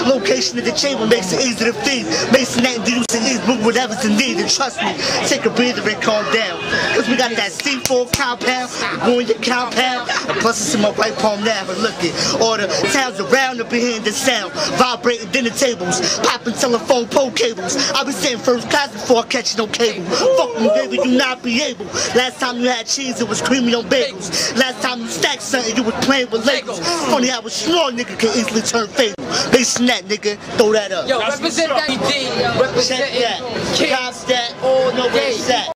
Location of the chamber makes it easy to feed. Mason that and use ease, move whatever's in need. And trust me, take a breather and calm down. Cause we got that C4 compound, going your compound. And plus it's in my right palm now, but look it. All the towns around up behind the sound. Vibrating dinner tables, popping telephone pole cables. I be sitting first class before I catch no cable. Fuck me, baby, you not be able. Last time you had cheese, it was creamy on bagels. Last time you stacked something, you was playing with Legos. Funny how a small nigga can easily turn fatal. Mason that, nigga, throw that up. Yo, represent that. Represent Check that. Cops that. All know where it's at.